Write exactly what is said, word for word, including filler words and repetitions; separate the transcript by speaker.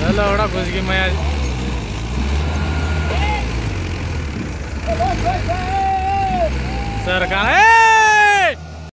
Speaker 1: लवड़ा घुस गई मैं आज। सर कहाँ है?